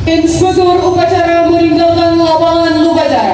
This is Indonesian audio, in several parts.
Inspektur upacara meninggalkan lapangan upacara.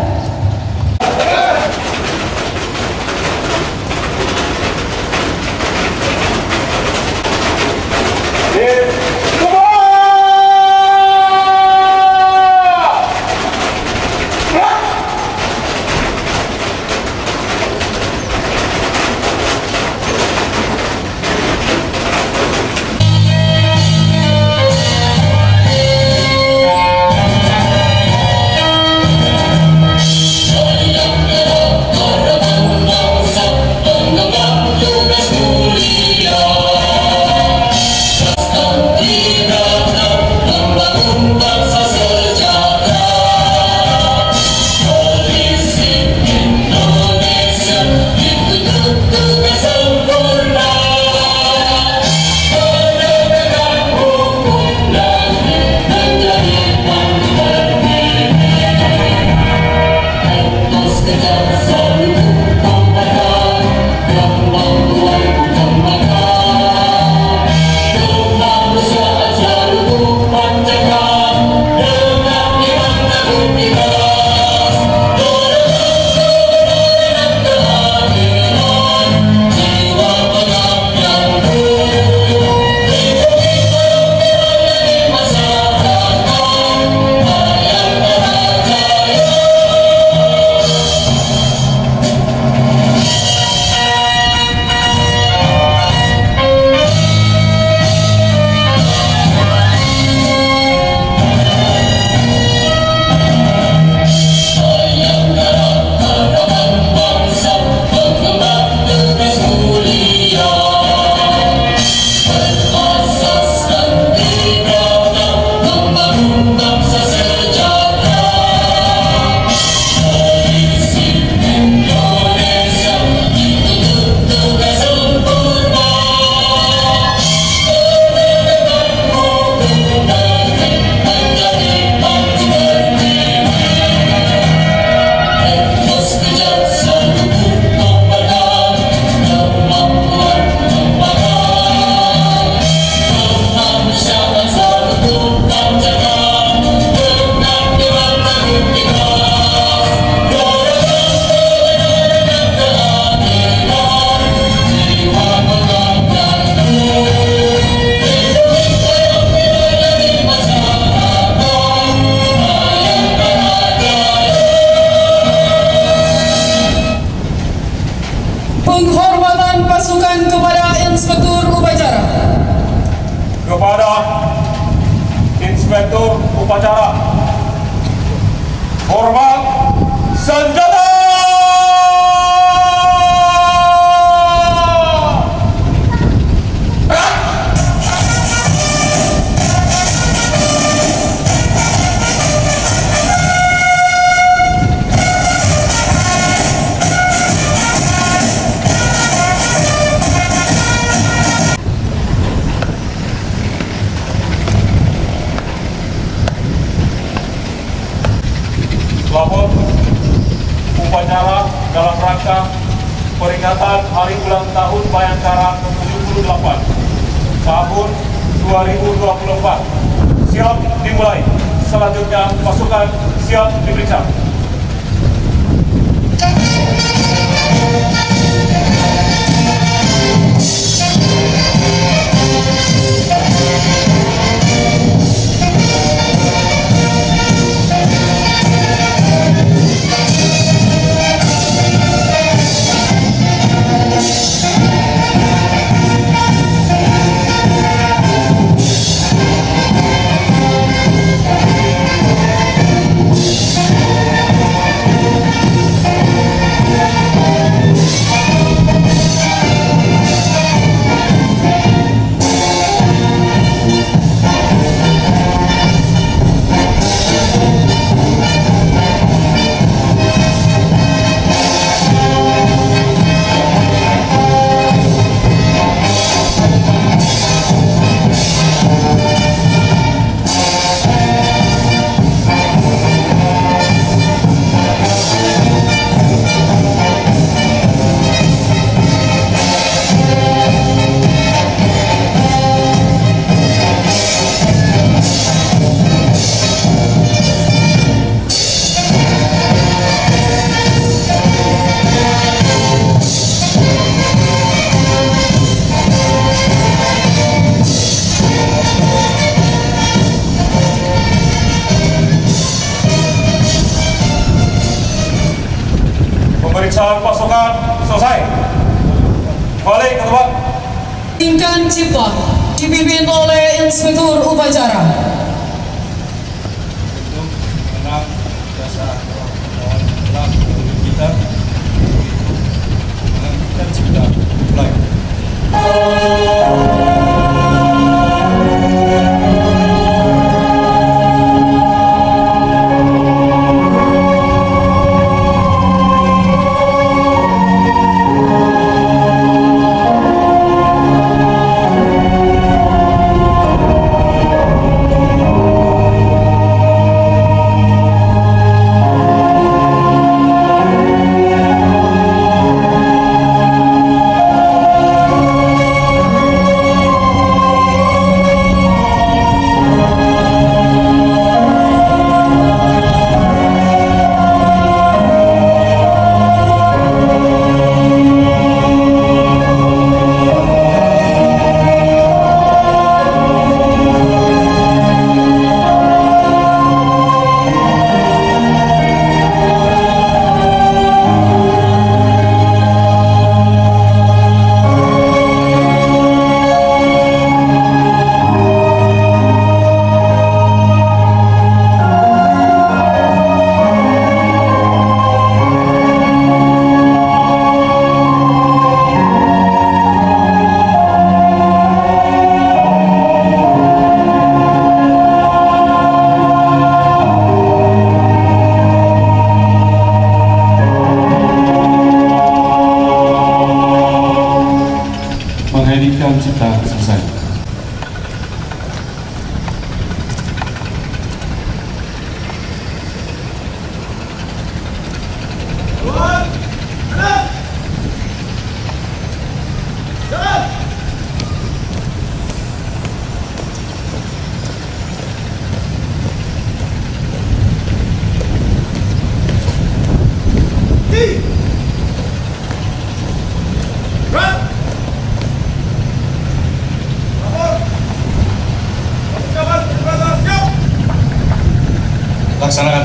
Penghormatan pasukan kepada Inspektur upacara. Kepada Inspektur upacara, hormat senjata. Lapor upacara dalam rangka peringatan Hari Ulang Tahun Bayangkara ke-78 tahun 2024 siap dimulai. Selanjutnya pasukan siap diperiksa. pemeriksaan pasukan selesai. Balik ke tempat. Tingkat Cipta dipimpin oleh Inspektur Upacara. Untuk menang jasa lawan kita, menangkan Cipta. Mulai. Pendidikan Cipta selesai. Laksanakan.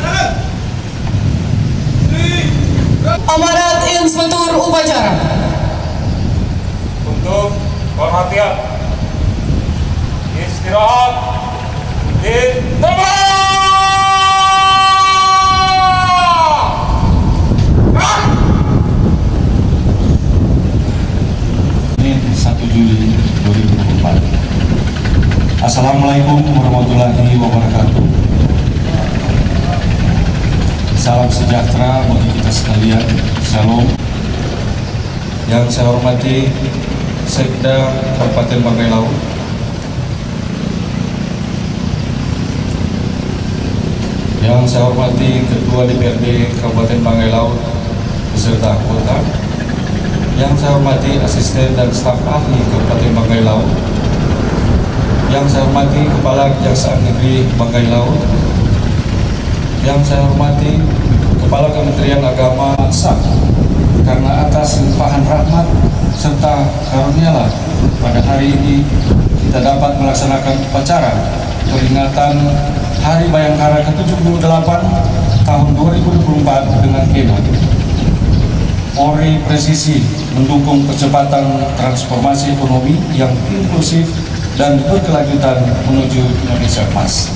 Amanat Inspektur Upacara. Untuk perhatian, istirahat di tempat. Ini 1 Juli 2024. Assalamualaikum warahmatullahi wabarakatuh. Salam sejahtera bagi kita sekalian. Shalom. Yang saya hormati Sekda Kabupaten Banggai Laut, yang saya hormati Ketua DPRD Kabupaten Banggai Laut beserta anggota, yang saya hormati asisten dan staf ahli Kabupaten Banggai Laut, yang saya hormati Kepala Kejaksaan Negeri Banggai Laut, yang saya hormati Kepala Kementerian Agama SAK, karena atas limpahan rahmat serta karunialah pada hari ini kita dapat melaksanakan upacara peringatan Hari Bayangkara ke-78 tahun 2024 dengan tema Polri Presisi mendukung percepatan transformasi ekonomi yang inklusif dan berkelanjutan menuju Indonesia Emas.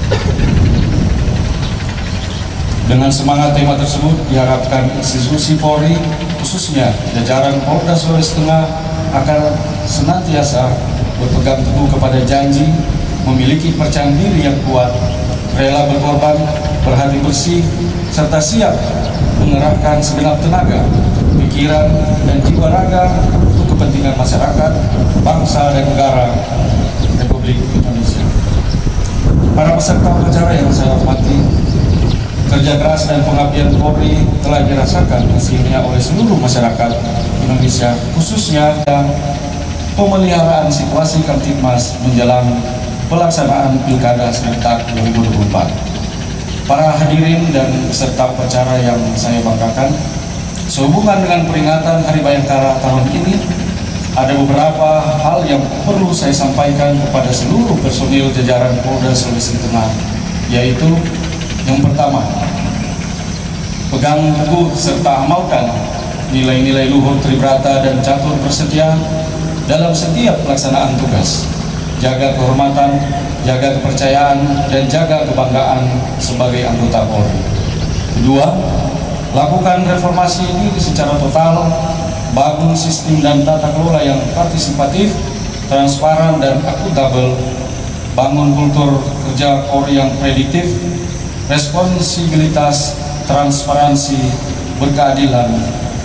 Dengan semangat tema tersebut diharapkan institusi Polri, khususnya jajaran Polda Sulawesi Tengah, akan senantiasa berpegang teguh kepada janji, memiliki percaya diri yang kuat, rela berkorban, berhati bersih, serta siap mengerahkan segenap tenaga, pikiran, dan jiwa raga untuk kepentingan masyarakat, bangsa, dan negara Republik Indonesia. Para peserta upacara yang saya hormati, kerja keras dan pengabdian Polri telah dirasakan hasilnya oleh seluruh masyarakat Indonesia, khususnya pemeliharaan situasi Kamtibmas menjelang pelaksanaan Pilkada serentak 2024. Para hadirin dan peserta upacara yang saya banggakan, sehubungan dengan peringatan Hari Bayangkara tahun ini, ada beberapa hal yang perlu saya sampaikan kepada seluruh personil jajaran Polda Sulawesi Tengah, yaitu yang pertama, Pegang teguh serta amalkan nilai-nilai luhur Tribrata dan catur bersetia dalam setiap pelaksanaan tugas. Jaga kehormatan, jaga kepercayaan, dan jaga kebanggaan sebagai anggota Polri. Kedua, lakukan reformasi ini secara total, bangun sistem dan tata kelola yang partisipatif, transparan, dan akuntabel, bangun kultur kerja Polri yang prediktif, responsibilitas, transparansi, berkeadilan,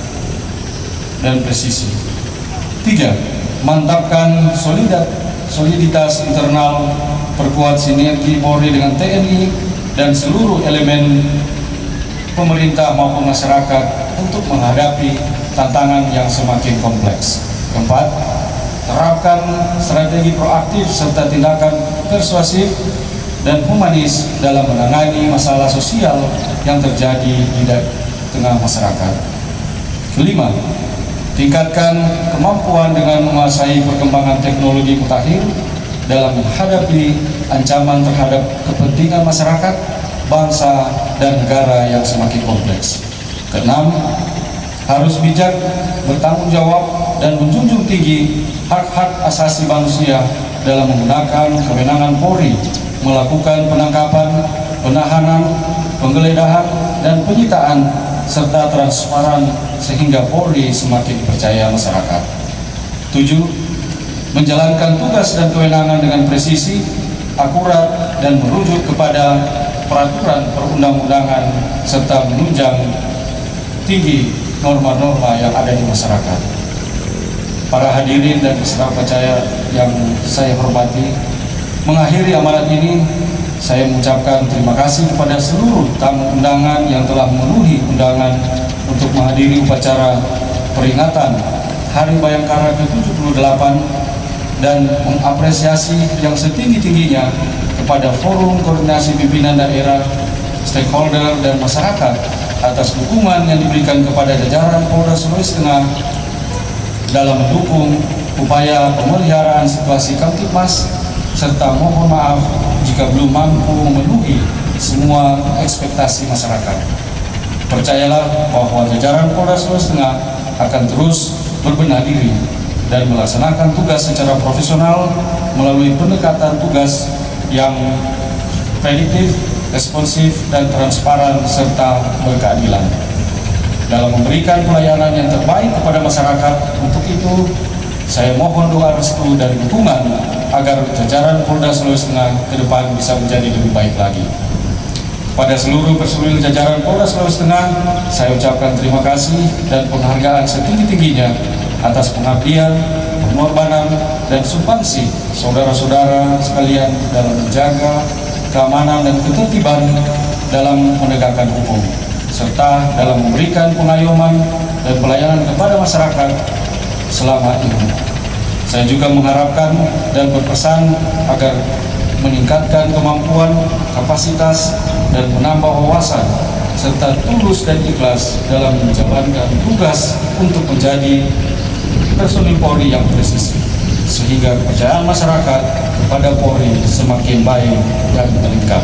dan presisi. Tiga, mantapkan soliditas internal, perkuat sinergi Polri dengan TNI dan seluruh elemen pemerintah maupun masyarakat untuk menghadapi tantangan yang semakin kompleks. Keempat, terapkan strategi proaktif serta tindakan persuasif dan humanis dalam menangani masalah sosial yang terjadi di tengah masyarakat. Kelima, tingkatkan kemampuan dengan menguasai perkembangan teknologi mutakhir dalam menghadapi ancaman terhadap kepentingan masyarakat, bangsa, dan negara yang semakin kompleks. Keenam, harus bijak, bertanggung jawab, dan menjunjung tinggi hak-hak asasi manusia dalam menggunakan kewenangan Polri melakukan penangkapan, penahanan, penggeledahan, dan penyitaan serta transparan sehingga Polri semakin dipercaya masyarakat. 7. Menjalankan tugas dan kewenangan dengan presisi, akurat, dan merujuk kepada peraturan perundang-undangan serta menunjang tinggi norma-norma yang ada di masyarakat. Para hadirin dan peserta percaya yang saya hormati, mengakhiri amanat ini, saya mengucapkan terima kasih kepada seluruh tamu undangan yang telah memenuhi undangan untuk menghadiri upacara peringatan Hari Bayangkara ke-78 dan mengapresiasi yang setinggi-tingginya kepada Forum Koordinasi Pimpinan Daerah, stakeholder, dan masyarakat atas dukungan yang diberikan kepada jajaran Polda Sulawesi Tengah dalam mendukung upaya pemeliharaan situasi Kamtipmas, serta mohon maaf jika belum mampu memenuhi semua ekspektasi masyarakat. Percayalah bahwa jajaran Polda Sulawesi Tengah akan terus berbenah diri dan melaksanakan tugas secara profesional melalui pendekatan tugas yang prediktif, responsif, dan transparan serta berkeadilan. Dalam memberikan pelayanan yang terbaik kepada masyarakat, untuk itu saya mohon doa restu dan dukungan agar jajaran Polda Sulawesi Tengah ke depan bisa menjadi lebih baik lagi. Pada seluruh personil jajaran Polda Sulawesi Tengah, saya ucapkan terima kasih dan penghargaan setinggi-tingginya atas pengabdian, pengorbanan, dan sumbangsi saudara-saudara sekalian dalam menjaga keamanan dan ketertiban dalam menegakkan hukum, serta dalam memberikan pengayoman dan pelayanan kepada masyarakat selama ini. Saya juga mengharapkan dan berpesan agar meningkatkan kemampuan, kapasitas, dan menambah wawasan serta tulus dan ikhlas dalam menjalankan tugas untuk menjadi personil Polri yang presisi, sehingga kepercayaan masyarakat kepada Polri semakin baik dan meningkat.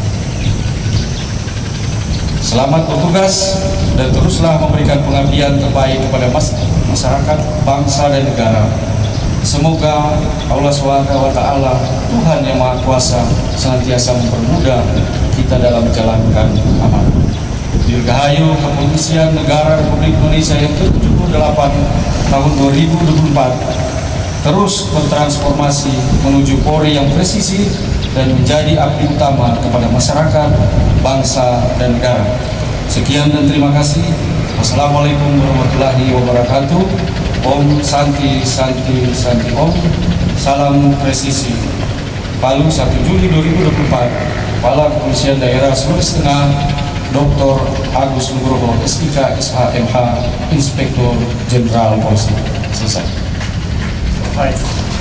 Selamat bertugas dan teruslah memberikan pengabdian terbaik kepada masyarakat, bangsa, dan negara. Semoga Allah SWT, Tuhan Yang Maha Kuasa, senantiasa mempermudah kita dalam menjalankan amanah. Dirgahayu Kepolisian Negara Republik Indonesia yang ke-78 tahun 2024 terus bertransformasi menuju Polri yang presisi dan menjadi abdi utama kepada masyarakat, bangsa, dan negara. Sekian dan terima kasih. Wassalamualaikum warahmatullahi wabarakatuh. Om Santi Santi Santi Om. Salam presisi. Palu 1 Juli 2024. Kepala Kepolisian Daerah Sulawesi Tengah, Dr. Agus Nugroho, SIK, SHMH, Inspektur Jenderal Polisi. Selesai. Baik.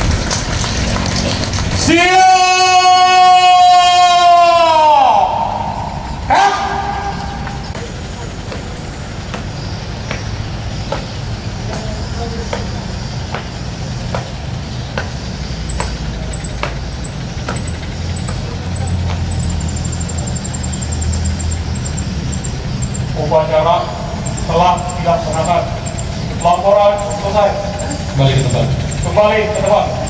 Siap! Upacara kembali ke tempat.